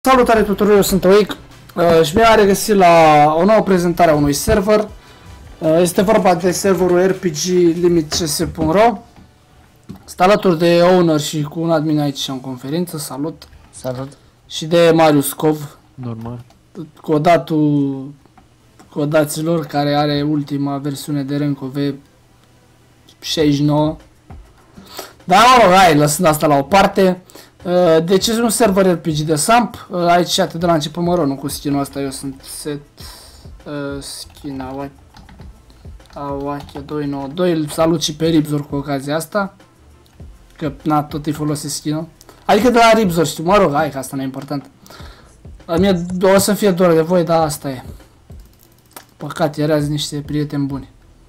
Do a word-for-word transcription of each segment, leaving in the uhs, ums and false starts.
Salutare tuturor, eu sunt Oic uh, și mi-a regăsit la o nouă prezentare a unui server. Uh, este vorba de serverul R P G Limit C S punct R O. Sunt alături de owner și cu un admin aici în conferință, salut. Salut. Și de Marius Cov. Normal. Codatul codaților, care are ultima versiune de Rencov șaizeci și nouă. Dar mă rog, hai, lăsând asta la o parte. Deci este un server R P G de Samp. Aici atât de la început, mă rog, nu cu skin-ul ăsta, eu sunt set uh, skin Awake doi nouă doi. Îl salut și pe Ribzor cu ocazia asta, că na, tot îi folosesc skin-ul. Adică de la Ribzor, știu, mă rog, hai că asta nu e important. Mie o să fie doar de voi, dar asta e. Păcat, erați niște prieteni buni.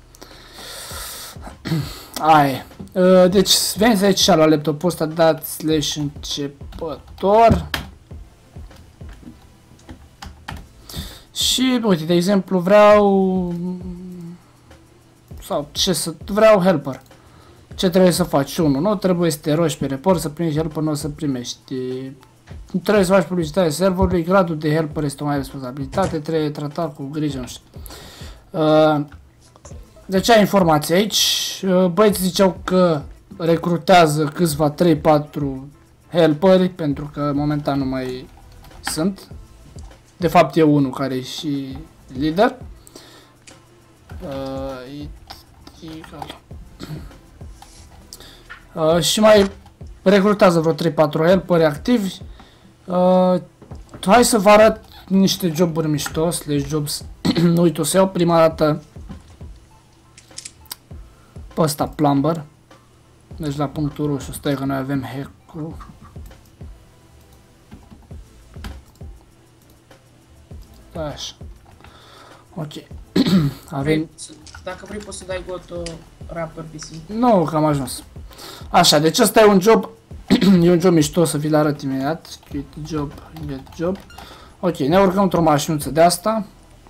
Aia. Deci veniți aici la laptopul ăsta, dați slash începător. Și uite, de exemplu, vreau sau ce să vreau helper. Ce trebuie să faci? unu. Nu trebuie să te rogi pe report să primești helper, nu o să primești. Nu trebuie să faci publicitate serverului, gradul de helper este o mai responsabilitate, trebuie tratat cu grijă, nu știu. Uh, Deci ai informații aici. Băieții ziceau că recrutează câțiva trei patru helperi, pentru că momentan nu mai sunt. De fapt e unul care e și lider. Uh, egal. Uh, și mai recrutează vreo trei patru helperi activi. Uh, hai să vă arăt niște joburi mișto, slash jobs. Uite, o să iau prima dată pe ăsta, plumber. Deci la punctul roșu, stai că noi avem hack-ul. Așa. Ok. Avem... Dacă vrei poți să dai goto rapper P C. Nu, că am ajuns. Așa, deci ăsta e un job. E un job mișto, să vi l arăt imediat. Get job, get job. Ok, ne urcăm într-o mașinuță de asta.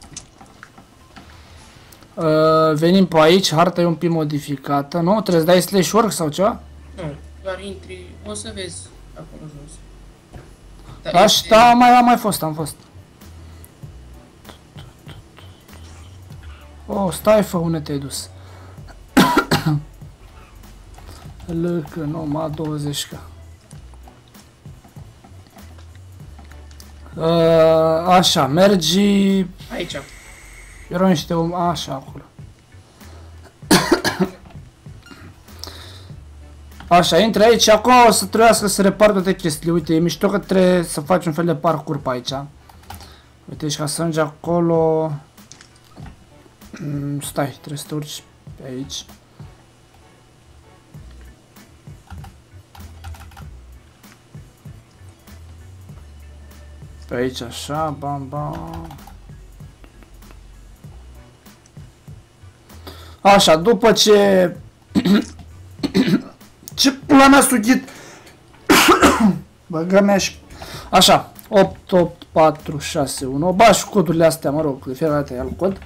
Uh, venim pe aici, harta e un pic modificată, nu? Trebuie să dai slash work sau ceva? Nu, doar intri, o să vezi acolo jos. Da, și da, mai, am mai fost, am fost. Oh, stai, fă, unde te-ai dus? Lăcă, nu, ma douăzeci că. Uh, așa, mergi... Aici. Erau niște om... Așa, acolo. Așa, intri aici, acum o să trebuiască să repar toate chestiile. Uite, e mișto că trebuie să faci un fel de parcurs pe aici. Uite, și ca să ajungi acolo... Mm, stai, trebuie să te urci pe aici. Pe aici, așa, bam, bam... Așa, după ce... Ce pula mea sughit! Băga mea și... Așa, opt opt patru șase unu. Ba și codurile astea, mă rog, de fiecare dată ia-l cod.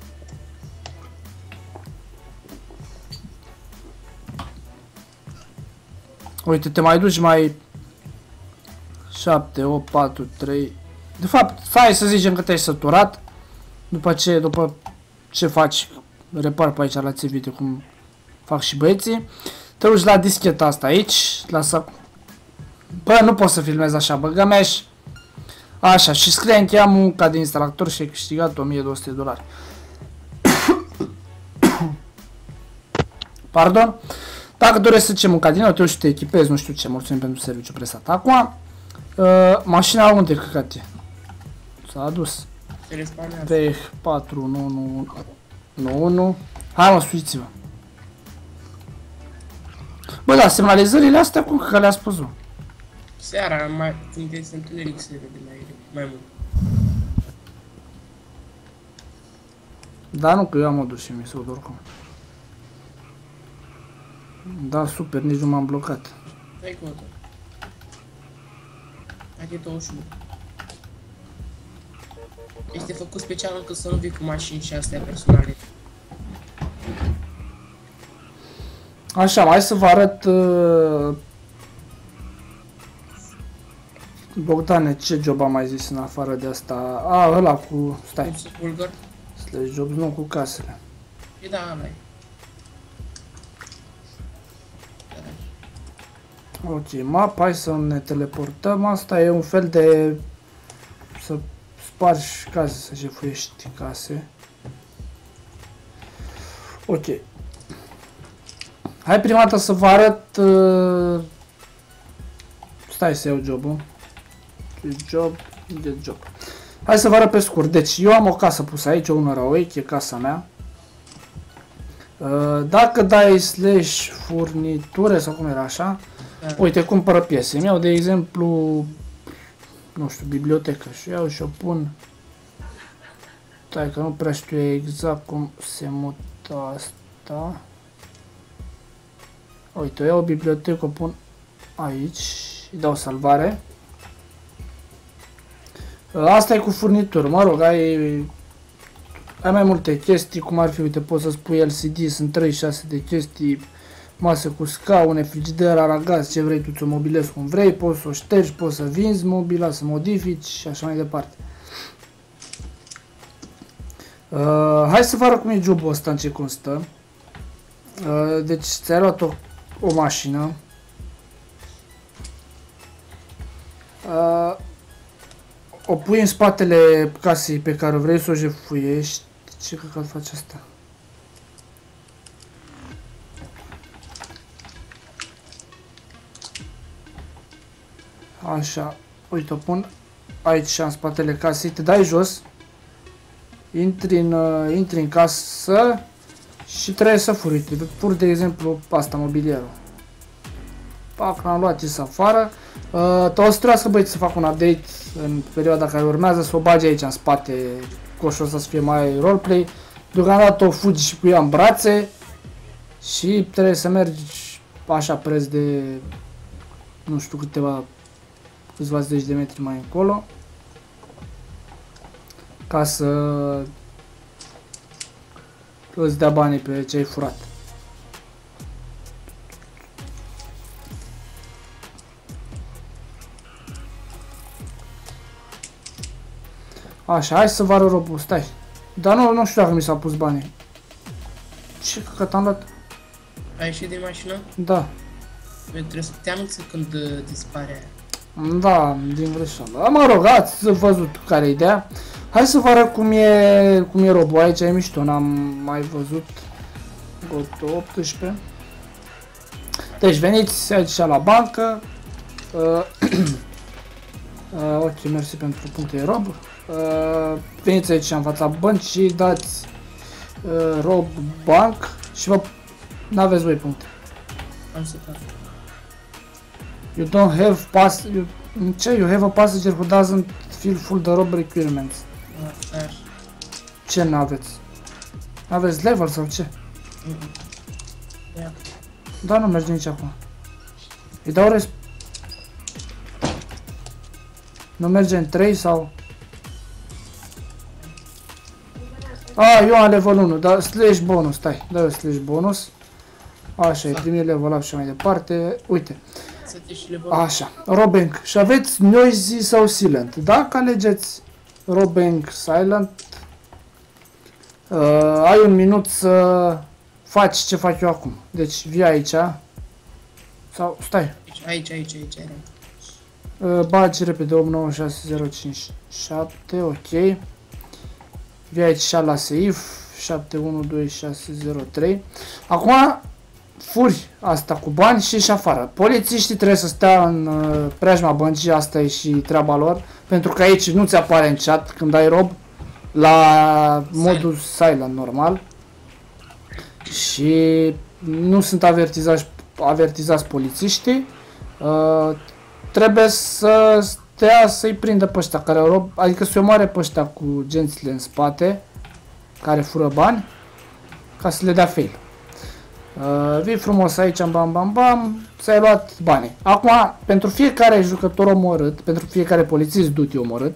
Uite, te mai duci mai... șapte opt patru trei... De fapt, stai să zicem că te-ai săturat. După ce, după ce faci... Repar pe aici la ții video cum fac și băieții. Te duci la discheta asta aici. Lasă... Bă, nu pot să filmez așa, băga mea și... Așa, și scrie încheia munca de instalator și ai câștigat o mie două sute de dolari. Pardon. Dacă dorești să ce munca din nou, te uiți și te echipezi, nu știu ce, mulțumim pentru serviciu prestat. Acum, uh, mașina unde căcat e? S-a adus. Se respawnează. P patru unu unu unu unu. Hai mă, suiți-vă. Bă, da, semnalizările astea cum că le-ați pus-o? Seara, mai, când este întuneric, se vede mai, mai mult. Da, nu, că eu am modul și mi se aud oricum. Da, super, nici nu m-am blocat. Dai goto. Hai douăzeci și unu. Este făcut special încât să nu vii cu mașini și astea personale. Așa, hai să vă arăt uh, Bogdane, ce job am mai zis în afară de asta? A, ăla cu... Stai. Cursul bulgar? Slash job, nu cu casele. E da, ăla e. Ok, map, hai să ne teleportăm. Asta e un fel de... Să spargi case, să jefuiești case. Ok. Hai prima dată să vă arăt... Uh... Stai să iau jobul. Job, get job. Hai să vă arăt pe scurt. Deci, eu am o casă pusă aici, o Unăraoi, e casa mea. Uh, dacă dai slash furniture sau cum era așa, da. Uite, cumpără piese. Îmi iau, de exemplu, nu știu, bibliotecă și iau și o pun. Stai că nu prea știu exact cum se mută asta. Uite, eu iau o bibliotecă, o pun aici, îi dau salvare. Asta e cu furnituri, mă rog, ai, ai mai multe chestii, cum ar fi, uite, poți să spui L C D, sunt treizeci și șase de chestii, masă cu scaune, frigider, aragaz, ce vrei tu, ți-o mobilezi cum vrei, poți să o ștergi, poți să vinzi mobila, să modifici și așa mai departe. Uh, hai să vă arăt cum e jobul ăsta, în ce constă. Uh, deci ți-ai luat o, o mașină. Uh, o pui în spatele casei pe care vrei să o jefuiești. Ce căcat face asta? Așa, uite, o pun aici în spatele casei, te dai jos, intri în, uh, intri în casă și trebuie să furi. Uite, furi, de exemplu, asta, mobilierul. Pac, l-am luat, ies afară. Uh, o să trebuiască, băieți, să fac un update în perioada care urmează, să o bagi aici în spate, coșul ăsta să fie mai roleplay. Deocamdată o fugi și cu ea în brațe și trebuie să mergi așa preț de, nu știu, câteva, câțiva zeci de metri mai încolo, ca să îți dea banii pe ce ai furat. Așa, hai să vă arăt robul, stai. Dar nu, nu știu dacă mi s-au pus banii. Ce căcat am luat? Ai ieșit din mașină? Da. Trebuie să te anunțe când uh, dispare. Da, din greșeală. Mă rog, ați văzut care e ideea. Hai să vă arăt cum e, cum e robul. Aici e mișto, n-am mai văzut. Goto optsprezece. Deci veniți aici la bancă. Uh, uh, ok, mersi pentru puncte rob. Uh, veniți aici în fața băncii, dați uh, rob bank și vă n-aveți voi puncte. Am să fac. You don't have pass. You, ce? You have a passenger who doesn't feel full the rob requirements. Așa. Ce n-aveți? Aveți level sau ce? Mm -mm. Yeah. Da, nu merge nici acum. Îi dau resp... Nu merge în trei sau... A, eu am level unu, dar slash bonus, stai, dă slash bonus. Așa, e primit level up și mai departe, uite. Așa, Robank, și aveți noisy sau silent. Dacă alegeți Robank silent, uh, ai un minut să faci ce fac eu acum. Deci vii aici, sau stai. Aici, aici, aici, aici. Uh, bagi repede opt nouă șase zero cinci șapte, ok. Vii aici la save, șapte unu doi șase zero trei. Acum furi asta cu bani și ieși afară. Polițiștii trebuie să stea în uh, preajma băncii, asta e și treaba lor, pentru că aici nu ți apare în chat când ai rob, la modul silent normal. Și nu sunt avertizați, avertizați polițiștii. Uh, trebuie să stea să-i prindă pe ăștia care au rob, adică să-i omoare pe ăștia cu gențile în spate, care fură bani, ca să le dea fail. Uh, vii frumos aici, bam bam bam, ți-ai luat banii. Acum, pentru fiecare jucător omorât, pentru fiecare polițist duty omorât,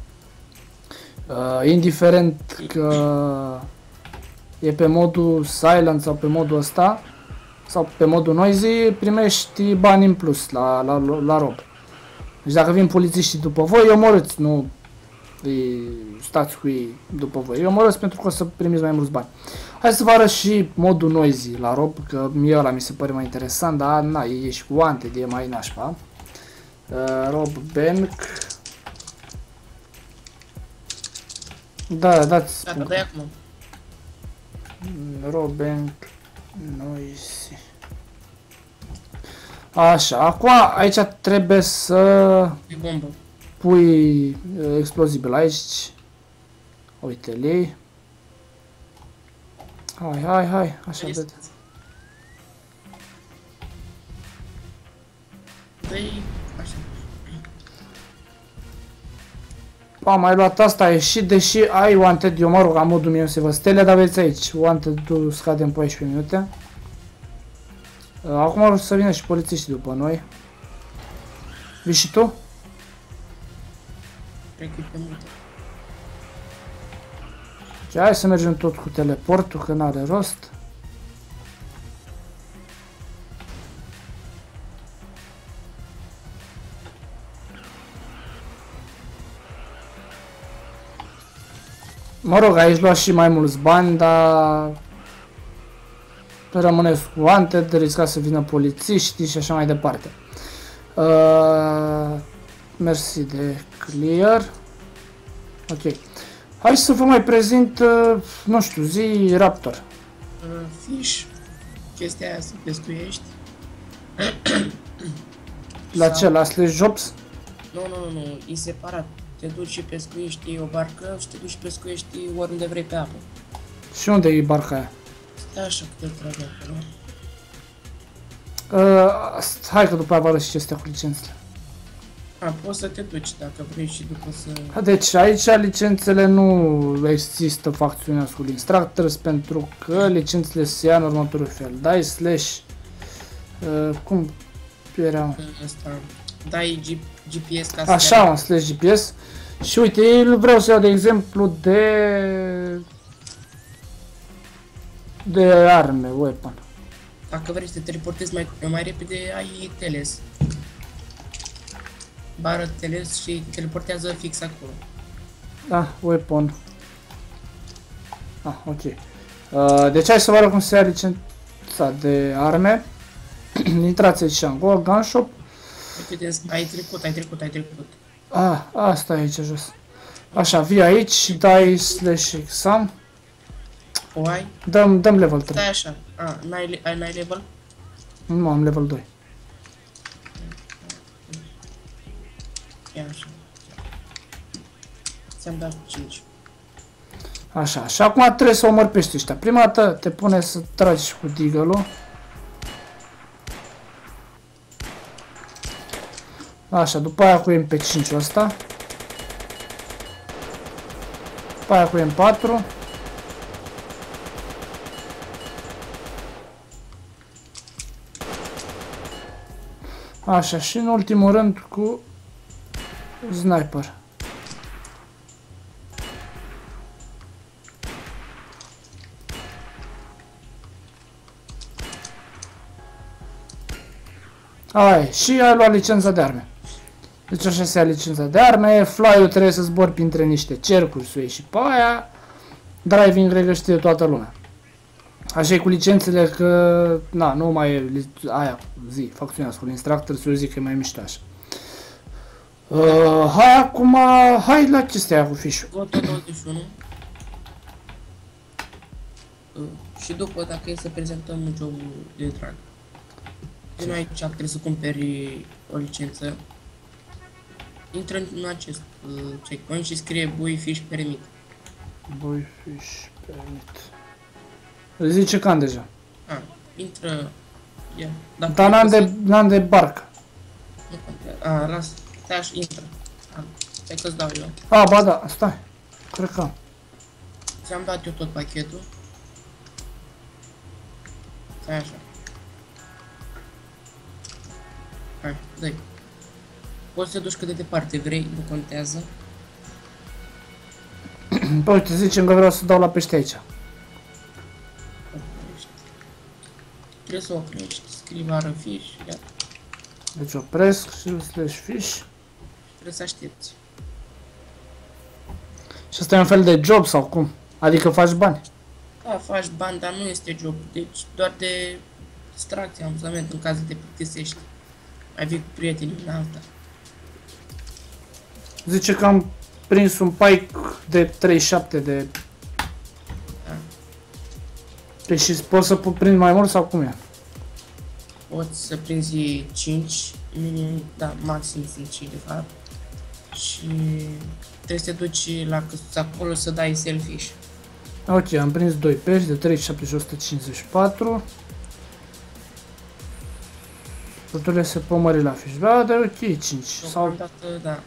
uh, indiferent că e pe modul silent sau pe modul ăsta, sau pe modul noisy, primești bani în plus la, la, la rob. Deci dacă vin polițiștii după voi, îi omorâți, nu îi stați cu ei după voi. Îi omorâți pentru că o să primiți mai mulți bani. Hai să vă arăt și modul noisy la Rob, că mie ăla mi se pare mai interesant, dar na, e și cu wanted, e mai nașpa. Uh, Rob Bank. Da, dați. Gata, dai acum. Rob Bank noisy. Așa, acum aici trebuie să E bombă. pui explozibil aici. Uite lei. Hai, hai, hai, așa Este. de. Dă-i așa. Am mai luat asta, a ieșit, deși ai wanted, eu mă rog, am modul meu să vă stele, dar aveți aici, wanted-ul scade în paisprezece minute. Acum o să vină și polițiștii după noi. Vii și tu? Cred că e pe multe. Și hai să mergem tot cu teleportul, că n-are rost. Mă rog, aici luați și mai mulți bani, dar rămâneți cu wanted, riscați să vină polițiștii și așa mai departe. Uh, mersi de clear. Ok. Hai să vă mai prezint, uh, nu știu, zi Raptor. Uh, fish. Chestia aia să pescuiești. La Sau- ce? La Slash Jobs? Nu, nu, nu, nu, e separat. Te duci și pescuiești o barcă și te duci și pescuiești oriunde vrei pe apă. Și unde e barca aia? Stai așa că te trage acolo. Uh, hai că după aia vă arăt și chestia cu licențele. A, poți să te duci dacă vrei și după să... Deci aici licențele nu există facțiunea School Instructors pentru că licențele se ia în următorul fel. Dai slash... Uh, cum era? Asta, dai G G P S ca să... Așa, un slash G P S. Și uite, eu vreau să iau de exemplu de... de arme, weapon. Dacă vrei să te teleportezi mai, mai repede, ai teles. Bară teles și te teleportează fix acolo. Da, weapon. Ah, ok. Uh, deci hai să vă arăt cum se ia licența de arme. Intrați aici în Go, Gun Shop. Uite, ai trecut, ai trecut, ai trecut. Ah, asta e aici jos. Așa, vii aici, dai slash exam. O ai? Dăm, dăm level trei. Stai așa. A, n-ai, ai, n-ai level? Nu, am level doi. Ia așa. Ți-am dat cinci. Așa, și acum trebuie să omori pești ăștia. Prima dată te pune să tragi cu deagle-ul. Așa, după aia cu M P cinci ăsta. După aia cu M patru. Așa, și în ultimul rând cu sniper. Ai, și ai luat licența de arme. Deci așa se ia licența de arme, fly-ul trebuie să zbori printre niște cercuri, să o iei și pe aia. Driving cred că știe toată lumea. Așa e cu licențele că, na, nu mai e aia, zi, facțiunea School Instructors, eu zic că e mai mișto așa. Uh, hai acum, hai la chestia aia cu fișul. Goto douăzeci și unu. Uh, și după, dacă e să prezentăm jocul de drag. Din aici trebuie să cumperi o licență. Intră în acest uh, checkpoint și scrie Boy Fish Permit. Boy fish permit. Îl zice cam deja. A, intră... Ia. Dacă Dar n-am de, n-am de barcă. Nu contează. A, las. Stai așa, intră. A, stai că-ți dau eu. A, ba da, stai. Cred că am. Ți-am dat eu tot pachetul. Stai așa. Hai, dă-i. Poți să te duci cât de departe vrei, nu contează. Păi uite, zicem că vreau să dau la pește aici. Oprești. Trebuie să oprești, scrii bară fish, iar. Deci opresc și slash fish. trebuie să aștepți. Și asta e un fel de job sau cum? Adică faci bani? Da, faci bani, dar nu este job, deci doar de distracție, amuzament, în caz de te plictisești. Mai vii cu prietenii în alta. Zice că am prins un pike de treizeci și șapte de... Da. Păi și poți să prind mai mult sau cum e? Poți să prinzi cinci, minim, da, maxim cinci de fapt. Și trebuie să te duci la căsuța acolo să dai selfish. Ok, am prins doi pești de treizeci și șapte și o sută cincizeci și patru. Toturile se pot mări la fiș. Da, dar ok, cinci. Sau... Deocamdată, da.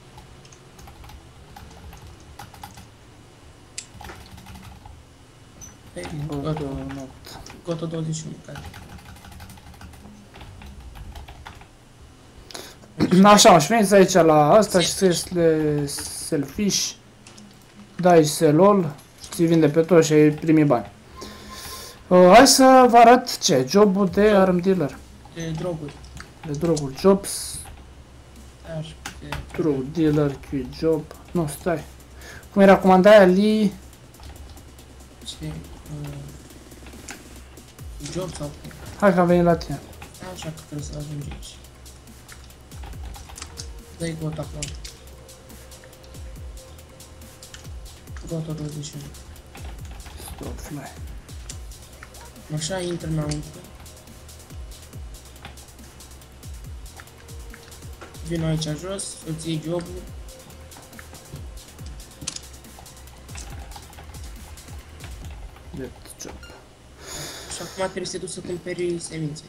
Goto, Goto douăzeci și unu, care. Așa, și veniți aici la asta și scrieți selfish. Dai selol. Ți vinde pe tot și ai primi bani. Uh, hai să vă arăt ce? Jobul de arm dealer. De droguri. De droguri. Jobs. Așa, de... Drug dealer, Q job. Nu, stai. Cum era comanda aia? Li... Ce? Uh, job sau cum? Hai că am venit la tine. Așa că trebuie să ajungi aici. Dă-i Goto acolo. Goto douăzeci și unu. Stop fly. Așa, intră înăuntru. Vin aici jos, îți iei jobul. Get job. Și acum trebuie să te duci să cumperi semințe.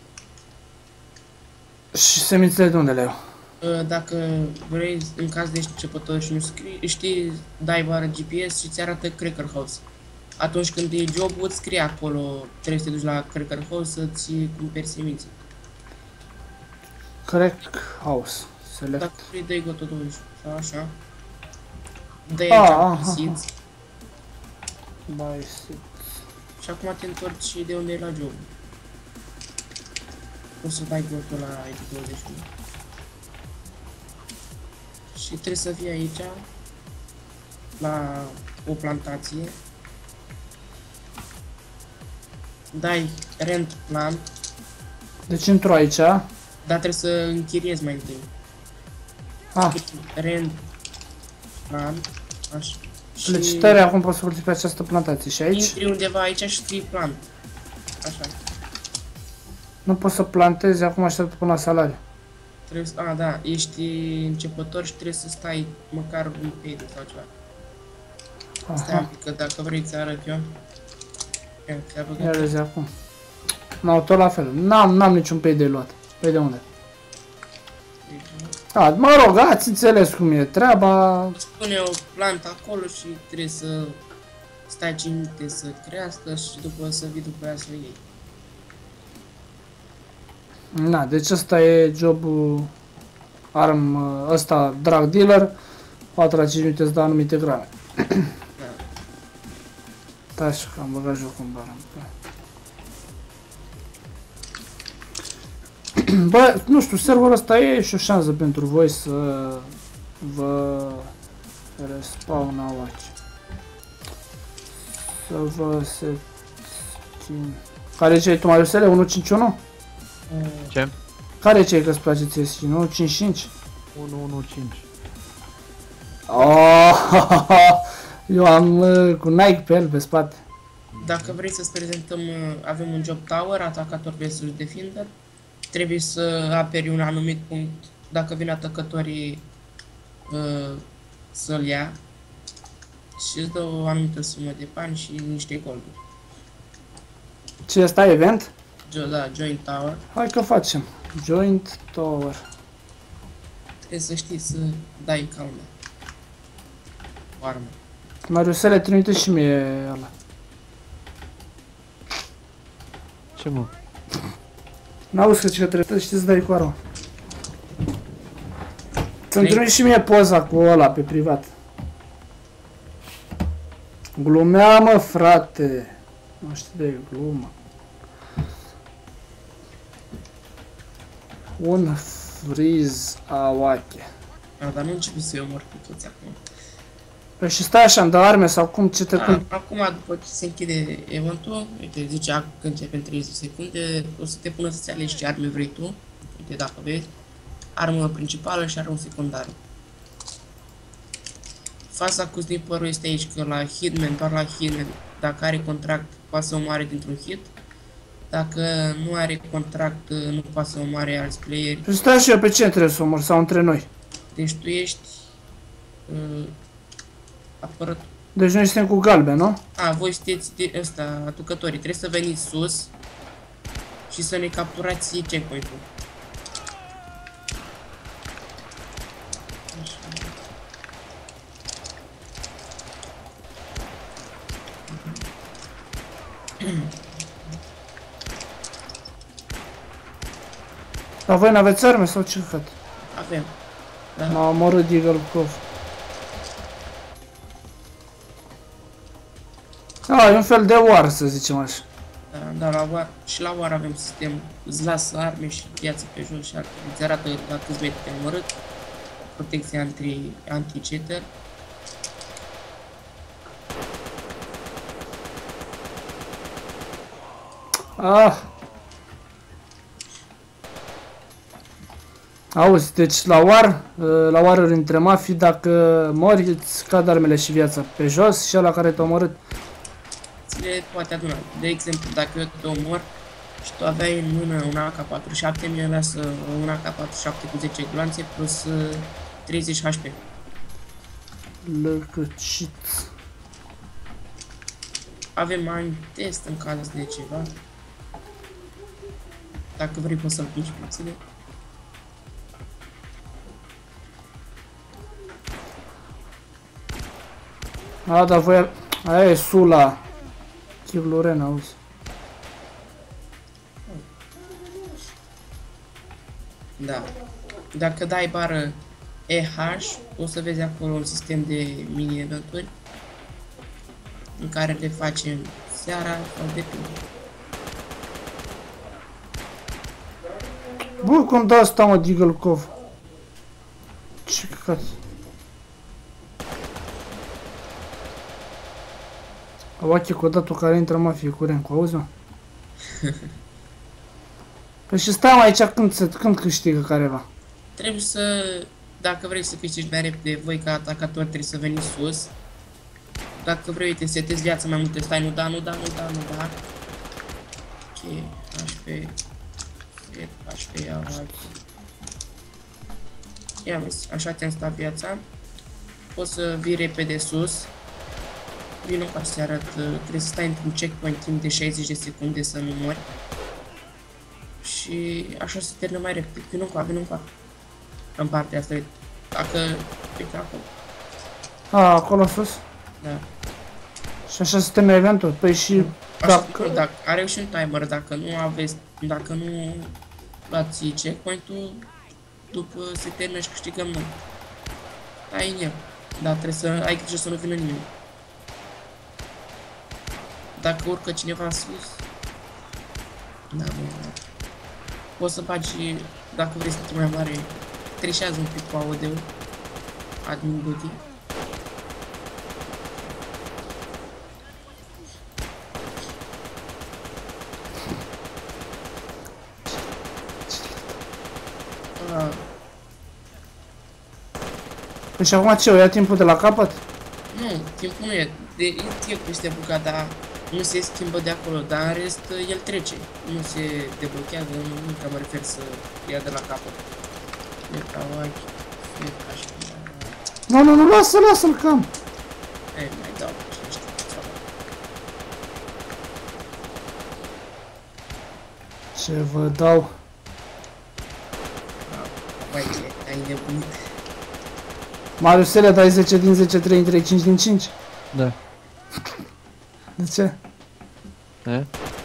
Și semințele de unde le iau? Dacă vrei, în caz de începător și nu scrii, știi, dai bară G P S și ți arată Cracker House. Atunci când e job-ul, îți scrie acolo, trebuie să te duci la Cracker House să-ți cumperi semințe. Crack House. Select. Dacă vrei, dai Goto douăzeci sau așa. Dă-i aici seeds. Buy seeds. Și acum te întorci de unde e la job. O să dai Goto la I D douăzeci și unu. Și trebuie să fii aici, la o plantație. Dai rent plan. Deci intru aici. Dar trebuie să închiriezi mai întâi. Ah. Rent plan. Așa. Solicitări acum poți să folosi pe această plantație și aici. Intri undeva aici și scrii plant. Așa. Nu poți să plantezi, acum aștept până la salariu. Trebuie să, a, da, ești începător și trebuie să stai măcar un paid sau ceva. Aha. Stai un pic, că dacă vrei să arăt eu. Ia vezi acum. Nu, tot la fel. N-am, n-am niciun pay de luat. Păi de unde? A, mă rog, ați înțeles cum e treaba. Spune o plantă acolo și trebuie să stai cinci minute să crească și după să vii după aia să o iei. Na, deci ăsta e jobul arm, ăsta drug dealer. patru la cinci minute îți dă anumite grame. Da. Da, și că am băgat jocul în bară. Bă, nu știu, serverul ăsta e și o șansă pentru voi să vă respawnați. Să vă se schimb. Care e cei tu, Mariusele? unu cinci unu? Ce? Care e cei că-ți place ție skin? unu cinci cinci? unu unu cinci. Oh, eu am uh, cu Nike pe el pe spate. Dacă vrei să-ți prezentăm, avem un job tower, atacator versus defender. Trebuie să aperi un anumit punct. Dacă vin atacătorii uh, să-l ia și îți dă o anumită sumă de bani și niște golduri. Ce asta e event? Jo da, joint tower. Hai că facem. Joint tower. Trebuie să știi să dai calmă. O armă. Mariusele, trimite și mie ăla. Ce mă? N-auzi că ce trebuie să știi să dai cu arma. Să-mi trimite și mie poza cu ăla pe privat. Glumea, mă, frate. Nu știu de glumă. Un friz awake. Da, dar nu începe să-i omor pe toți acum. Păi și stai așa, îmi dă arme sau cum, ce te... Da, acum, după ce se închide eventul, uite, zicea că începe în treizeci de secunde, o să te pună să-ți alegi ce arme vrei tu. Uite, dacă vezi, armă principală și armă secundară. Faza cu sniperul este aici, că la hitman, doar la hitman, dacă are contract, poate să omoare dintr-un hit. Dacă nu are contract, nu poate să omoare alți playeri. Păi stai și eu, pe ce trebuie să omor, sau între noi? Deci tu ești uh, apărător. Deci noi suntem cu galben, nu? A, voi sunteți de ăsta, aducătorii. Trebuie să veniți sus și să ne capturați checkpoint-ul. Dar voi n-aveți arme sau ce căcat? Avem. Da. M-a omorât Eagle Cove. A, e un fel de war, să zicem așa. Da, da, la war, și la war avem sistem, îți lasă arme și viață pe jos și altfel. Îți arată la câți metri te-ai omorât, protecție anti, anti-cheater. Ah. Auzi, deci la war, la waruri între mafii, dacă mori, îți cad armele și viața pe jos și ăla care te-a omorât. Ți le poate aduna. De exemplu, dacă eu te omor și tu aveai în mână un A K patruzeci și șapte, mi-e lasă un A K patruzeci și șapte cu zece gloanțe plus treizeci H P. Lăcăcit. Avem mai test în caz de ceva. Dacă vrei poți să-l pingi puține. A, dar voi... Aia e Sula. Chiv Loren, auzi. Da. Dacă dai bară E H, o să vezi acolo un sistem de mini-eventuri în care le facem seara sau depinde. Bă, cum da asta, mă, Deagle Cove? Ce căcat. Oache cu datul care intră mafie curent, cu auzi, mă? Păi și stai aici când, se, când câștigă careva? Trebuie să, dacă vrei să câștigi mai repede, voi ca atacator trebuie să veniți sus. Dacă vrei, te setezi viața mai multe, stai, nu da, nu da, nu da, nu da. Ok, H P, H P, ia, ia vezi, așa ți-am stat viața. Poți să vii repede sus. Vino ca să arăt, trebuie să stai într-un checkpoint timp de șaizeci de secunde să nu mori. Și așa se termină mai repede. Vino încoa, vino încoa. În partea asta, dacă... Uite acolo. A, acolo sus? Da. Și așa se termină eventul? Păi și... Dacă... dacă are și un timer, dacă nu aveți... Dacă nu luați checkpoint-ul, după se termină și câștigăm noi. Ai în el. Dar trebuie să ai grijă să nu vină nimeni. Dacă urcă cineva sus, da, bă, da. Poți să bagi, dacă vrei să fii mai mare, trișează un pic cu audio-ul, admin duty. Ah. Păi și acum ce, o ia timpul de la capăt? Nu, timpul nu e, de, e timpul este bucat, dar nu se schimbă de acolo, dar în rest el trece, nu se deblochează, nu, nu că mă refer să ia de la capăt. Nu, nu, nu, lasă, lasă-l cam. Ei, mai dau ce știu. Ce vă dau? Băi, ai nebunit. Mariusele, dai zece din zece, trei din trei, cinci din cinci? Da. De ce? E?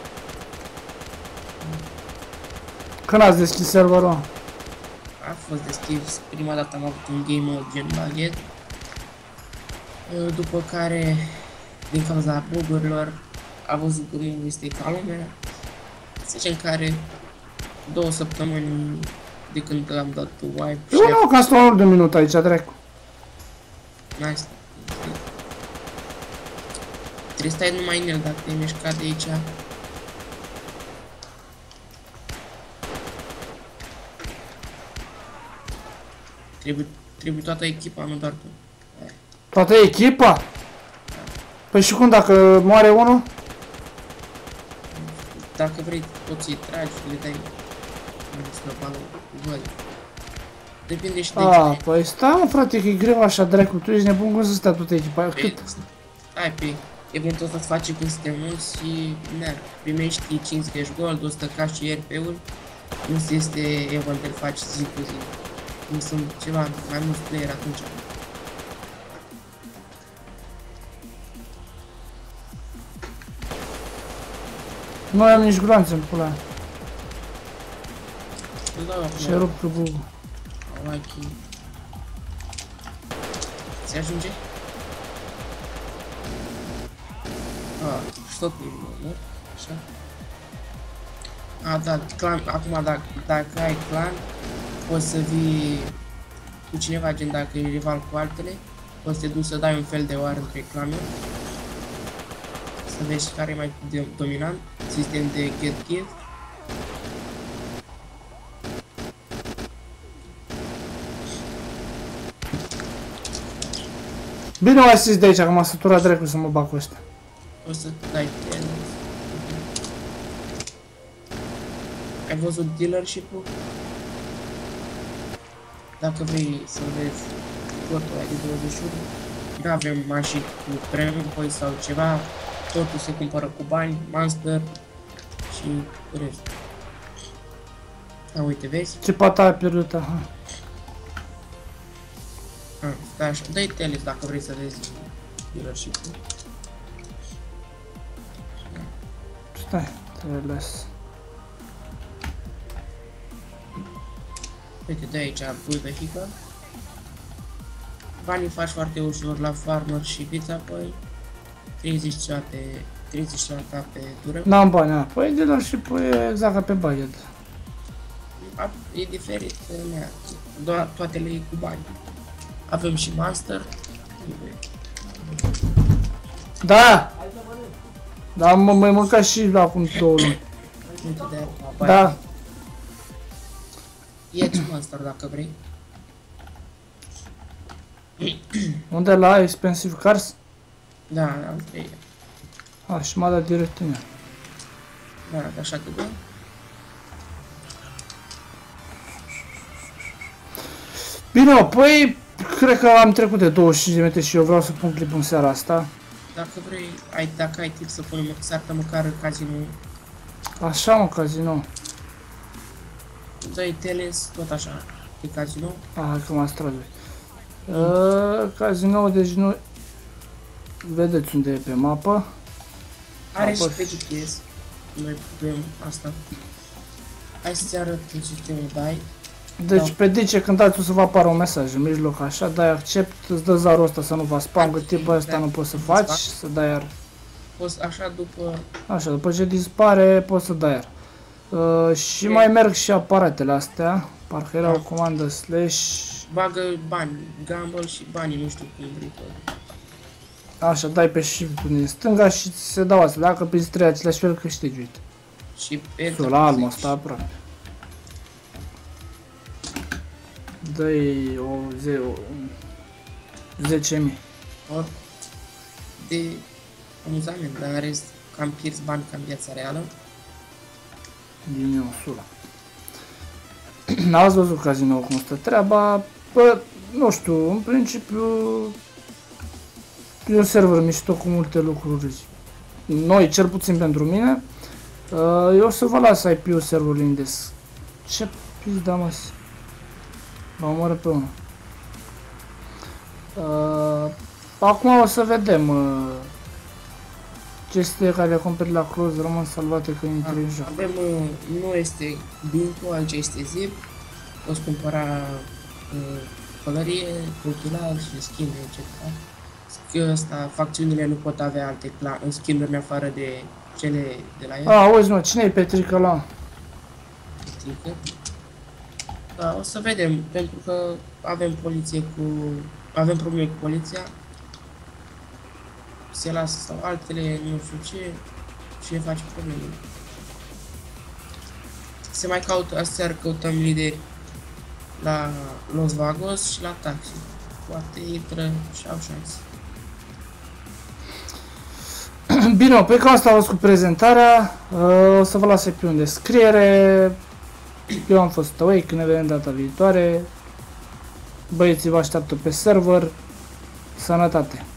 Când ați deschis serverul? A fost deschis, prima dată am avut un game mode gen baghet. După care, din cauza bug-urilor, a văzut că nu este ca lumea. Să zicem care două săptămâni de când am dat wipe. Eu nu, că am stat de un minut aici, dracu. Nice. Trebuie să stai numai în el dacă te-ai mișcat de aici. Trebuie, trebuie toată echipa, nu doar tu. Toată echipa? Păi și cum dacă moare unul? Dacă vrei, poți să-i tragi, le dai slăbanul cu văd. Depinde și de A, cine. păi stai mă frate, că e greu așa, dracu, tu ești nebun, cum să stea toată echipa? Cât? Hai pe, eventual să-ți face când suntem mulți și, na, primești cincizeci gold, o sută ca și R P-uri. Nu se este eventual faci zi cu zi. Nu sunt ceva mai mulți player atunci. Nu am nici gloanțe în pula. Nu dau acum. Și rup cu bugul. Lucky. Se ajunge? Ah, și tot nivelul, nu? Așa. A, da, clan, acum dacă, dacă ai clan, poți să vii cu cineva, gen dacă e rival cu altele, poți să te duci să dai un fel de oară între clanuri. Să vezi care e mai dominant, sistem de get give. Bine o asist de aici, că m-a săturat dracu să mă bag cu ăștia. O să dai ten. Ai văzut dealership-ul? Dacă vrei să vezi flotul ăla de douăzeci și unu, nu avem mașini cu premium point sau ceva, totul se cumpără cu bani, monster și restul. A, uite, vezi? Ce pata ai pierdut, aha. A, stai așa, dă-i teles dacă vrei să vezi dealership-ul. Stai, trebuie las. Uite, de aici, pui vehicle. Banii faci foarte ușor la farmer și pizza, apoi treizeci ceva pe, treizeci ceva pe tură. N-am bani, a. Păi de la și pui exact ca pe budget. A, e diferit, nea, doar toate le iei cu bani. Avem și master. Da! Da, mă mai mâncat și acum două luni. Uite de aia, Da. ia-ți master dacă vrei. Unde la Expensive Cars? Da, am trei. A, și m-a dat direct în ea. Da, așa că da. Bine, mă, păi, cred că am trecut de douăzeci și cinci de minute și eu vreau să pun clip în seara asta. Dacă vrei, ai, dacă ai timp să punem să arată măcar cazinul. Așa, mă, casino. Dă-i teles, tot așa, pe casino. Ah, hai că m-a stras. Uh, casino, deci nu... Vedeți unde e pe mapă. Are Apoi. și pe G P S. Noi putem asta. Hai să-ți arăt în sistemul dai. Deci Da. pe D C când dați o să vă apară un mesaj în mijloc așa, dai accept, îți dă zarul ăsta să nu vă spam, că tipul ăsta Da. nu poți să faci, să dai iar. Poți așa după. Așa, după ce dispare, poți să dai iar. Uh, și Ok. mai merg și aparatele astea, parcă era Da. o comandă slash, Bagă bani, gamble și banii, nu știu cum vrei tot. așa, dai pe shift din stânga și ți se dau asta, dacă prinzi trei același fel câștigi, uite. Și pe Sola almă asta aproape. Dă-i o zece mii. Or, de amuzament, dar în rest cam pierzi bani ca în viața reală. Din eu, sula. N-ați văzut casino cum stă treaba? Bă, nu știu, în principiu e un server mișto cu multe lucruri noi, cel puțin pentru mine. Uh, eu o să vă las I P-ul serverului Indes. Ce pizda, mă? Mă omoră pe unul. Uh, acum o să vedem uh, chestiile care le cumperi la close rămân salvate când intri în joc. Avem, uh, nu este Binco, altceva este Zip. Poți cumpăra uh, pălărie, cultural și skin, et cetera. Că asta, facțiunile nu pot avea alte skin-uri în afară de cele de la el. A, auzi mă, cine e Petrică la? Știi că? Da, o să vedem, pentru că avem poliție cu... avem probleme cu poliția. Se lasă sau altele, nu știu ce, și ne face probleme. Se mai caută, aseară căutăm lideri la Los Vagos și la taxi. Poate intră și au șanse. Bine, pe că asta a fost cu prezentarea, o să vă las pe un descriere. Eu am fost Awake, ne vedem data viitoare. Băieții vă așteaptă pe server. Sănătate!